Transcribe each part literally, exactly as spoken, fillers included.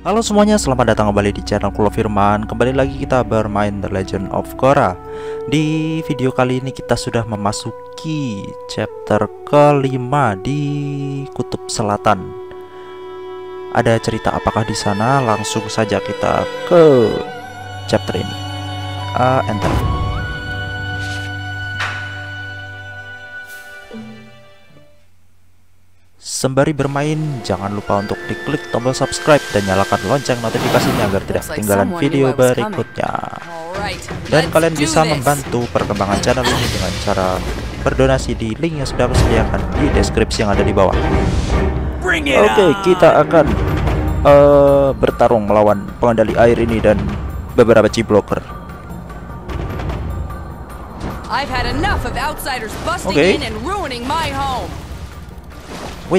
Halo semuanya, selamat datang kembali di channel Kulo Firman. Kembali lagi kita bermain The Legend of Korra. Di video kali ini kita sudah memasuki chapter kelima di Kutub Selatan. Ada cerita apakah di sana? Langsung saja kita ke chapter ini. Uh, enter. Sembari bermain, jangan lupa untuk diklik tombol subscribe dan nyalakan lonceng notifikasinya agar tidak ketinggalan video berikutnya. Dan kalian bisa membantu perkembangan channel ini dengan cara berdonasi di link yang sudah aku sediakan di deskripsi yang ada di bawah. Oke, okay, kita akan uh, bertarung melawan pengendali air ini dan beberapa G-blocker. I've had enough of outsiders busting Okay. in and ruining my home. Wait.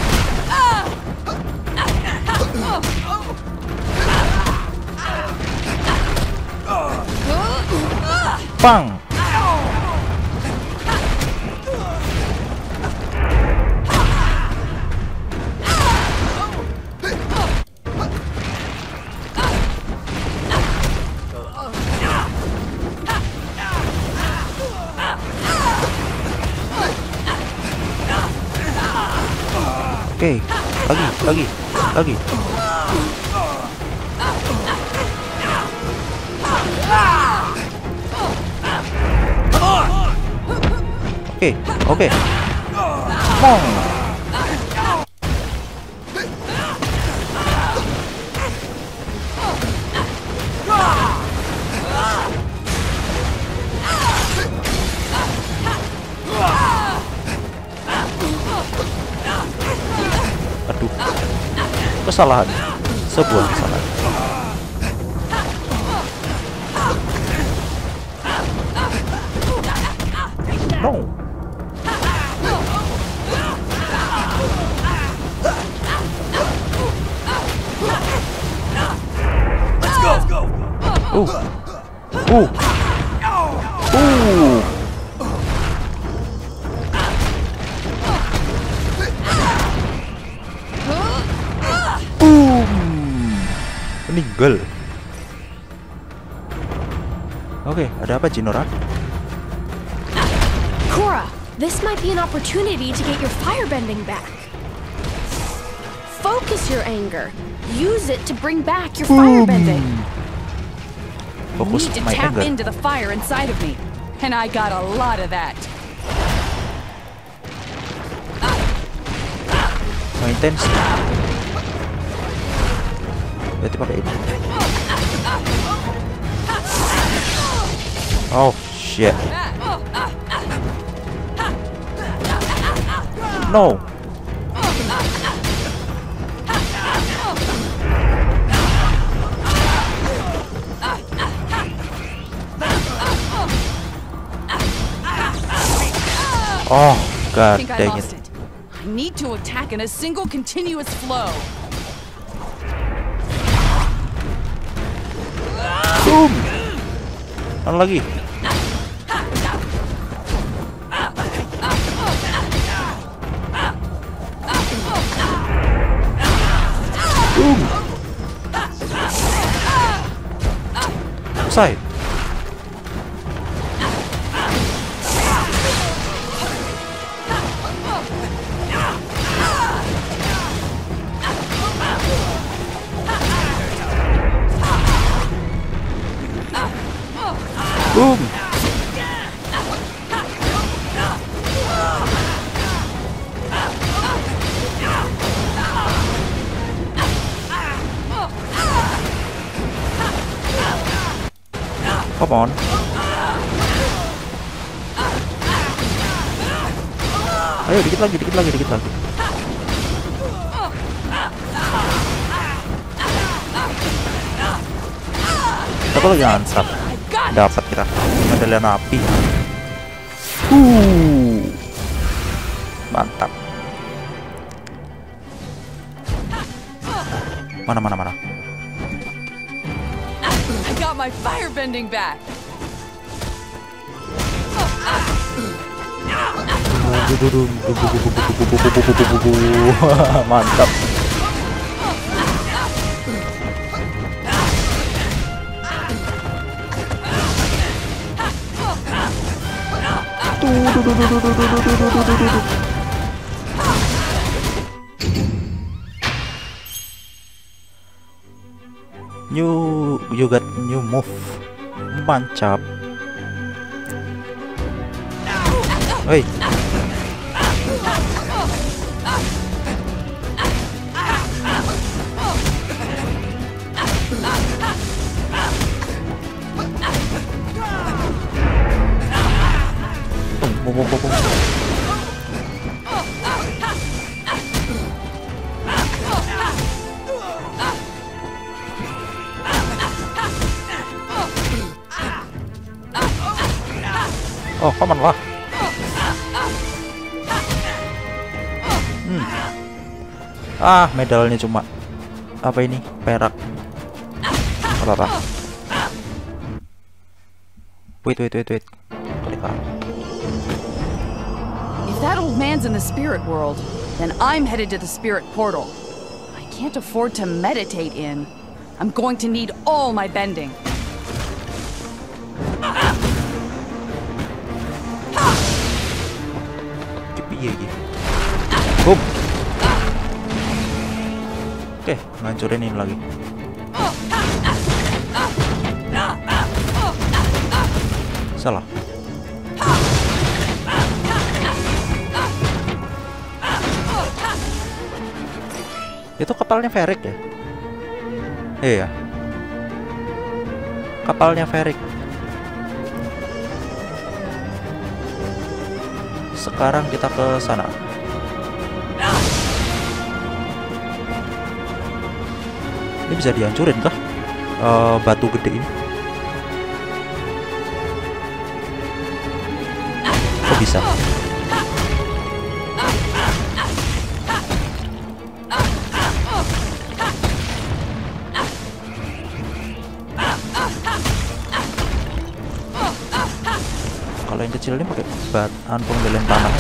Bang. Oke, okay. lagi, lagi, lagi. Oke, oke. Mong. Aduh, kesalahan, sebuah kesalahan. No. Uh, uh, uh. Meninggal. Oke, okay, ada apa Jinora? Korra, this might be an opportunity to get your firebending back. Focus your anger. Use it to bring back your firebending. Fokus Need to my tap anger. into the fire inside of me, and I got a lot of that. Mau intens. Berarti pakai ini. Oh shit. No. Oh god I think I dang lost it. it. I need to attack in a single continuous flow. Boom. Mana lagi? Boom. Selesai. Boom. Come on. Ayo dikit lagi, dikit lagi, dikit lagi. Satu lagi ansap. Dapat kita medalian api. Uh, mantap. Mana mana mana. I got my firebending back. Mantap. New, you got new move. Mantap. Woi. Bum, bum, bum, bum. Oh, paman lah. Hmm. Ah, medalnya cuma apa ini? Perak. Apa apa? Wait, wait, wait, wait. Klik ah. If that old man's in the spirit world, then I'm headed to the spirit portal. I can't afford to meditate in. I'm going to need all my bending. Iya gitu. Boom. Oke, ngancurin ini lagi. Salah. Itu kapalnya Varric ya? Iya. Kapalnya Varric. Sekarang kita ke sana. Ini bisa dihancurin kah? Uh, batu gede ini. Oh, bisa. Kalau yang kecil ini pakai batan pengendalian tanah.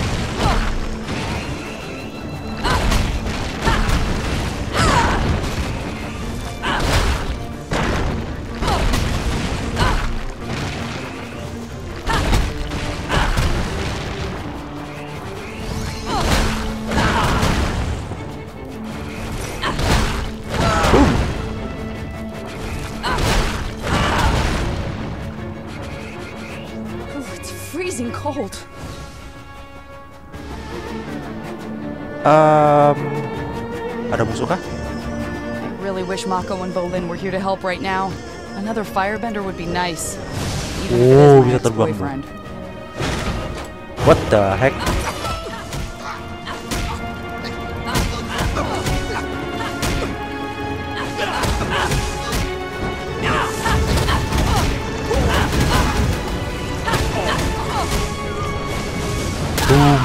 Freezing cold. Um, ada musuh kah? I really wish Mako and Bolin were here to help right now. Another firebender would be nice. Even if it Oh, is bisa my terbang. ex-boyfriend. What the heck? Boom.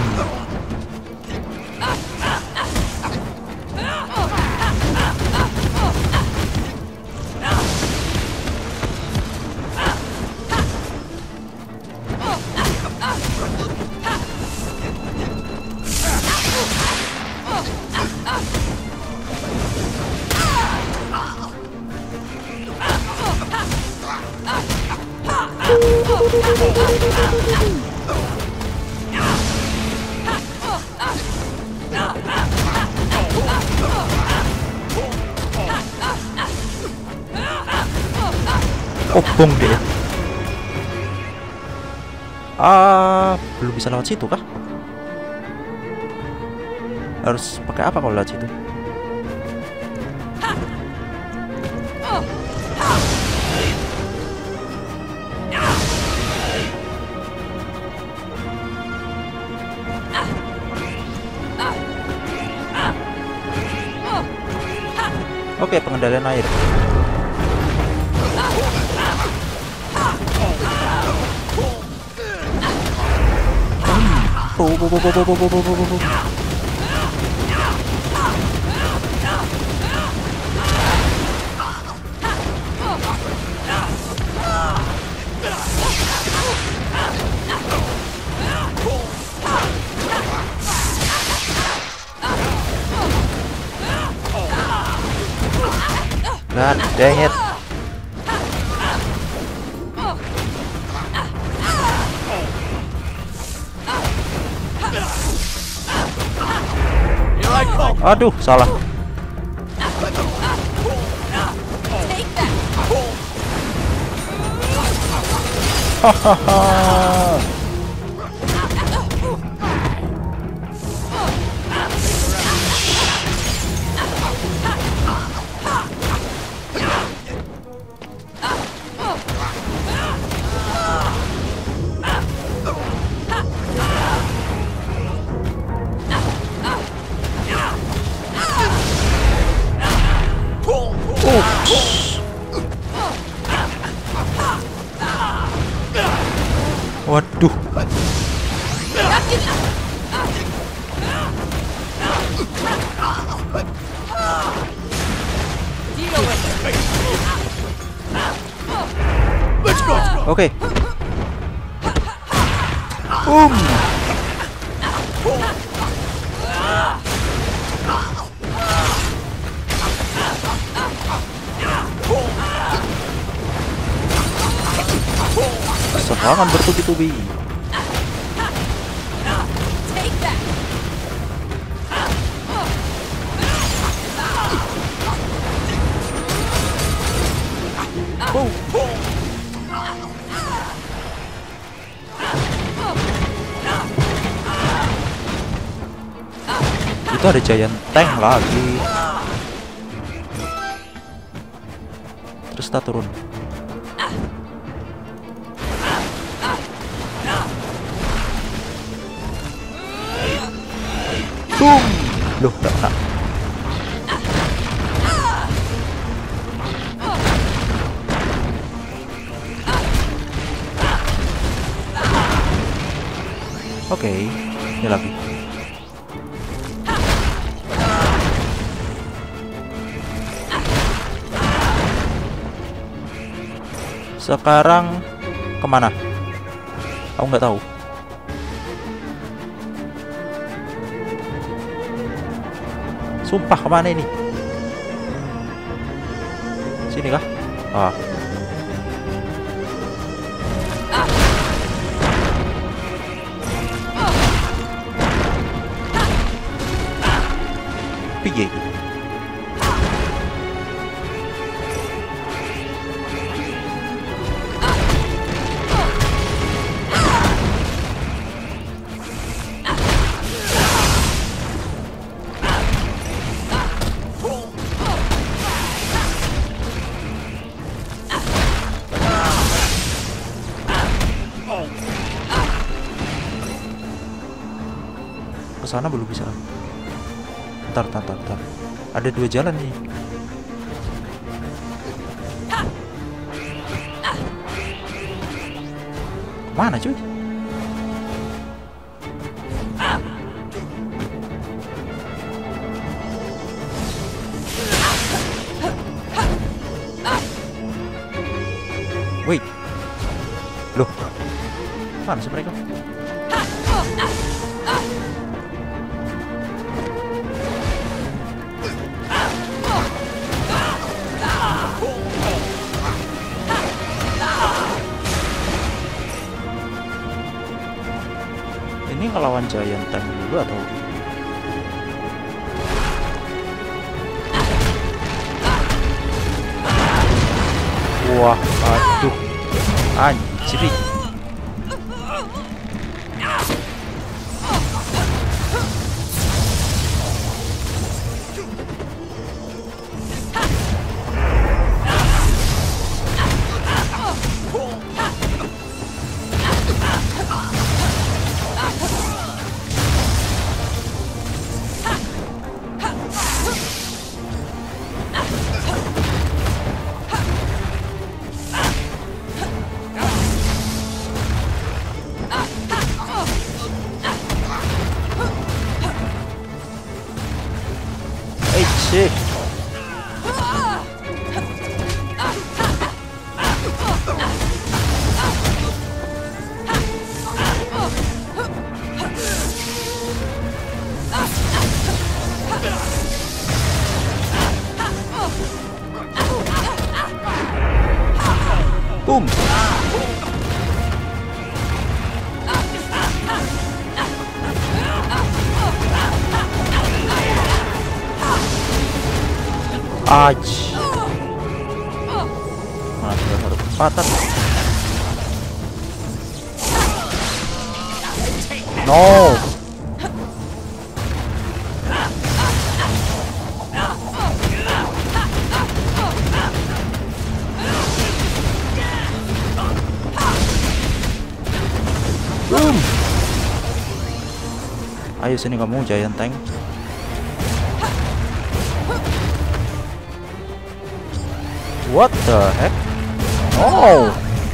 Obong deh. Ah, belum bisa lewat situ kah? Harus pakai apa kalau lewat situ? Oke, pengendalian air. Oh, oh, oh, oh, oh, oh, oh, oh, oh. God dang it. Aduh, salah. Hahaha. Waduh. Oke. Um. Serangan bertubi-tubi. Oh. Itu ada giant tank lagi. Terus kita turun. Boom. Loh, gak kena. Oke, ini lagi. Sekarang kemana? Aku nggak tahu. Sumpah, kemana ini? Sini kah? Ah. Piye. Ke sana belum bisa. Bentar, bentar, bentar. Ada dua jalan nih. Mana cuy? Wait. Loh. Mana sih mereka? Ini ngelawan giant tank dulu atau? Wah, aduh, anjir. Shit. Boom. Aj. Mana sudah satu kesempatan. No. Boom. Ayo sini kamu, Giant Tank. What the heck? Oh.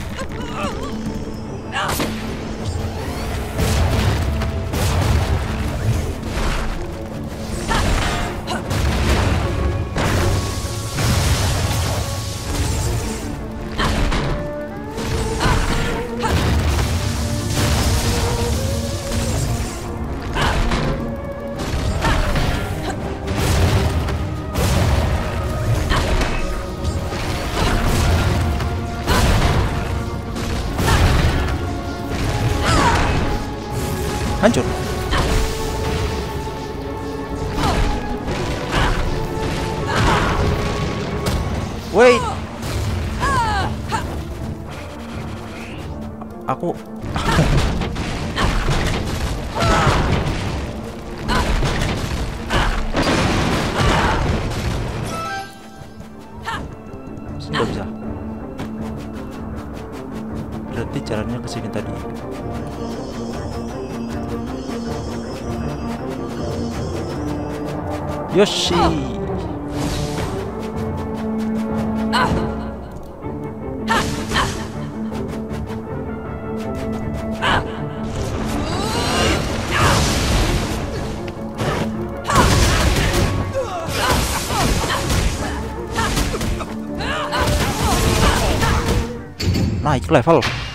Hancur. Wait. Aku sudah bisa. Berarti jalannya ke sini tadi. Yoshi. Naik level.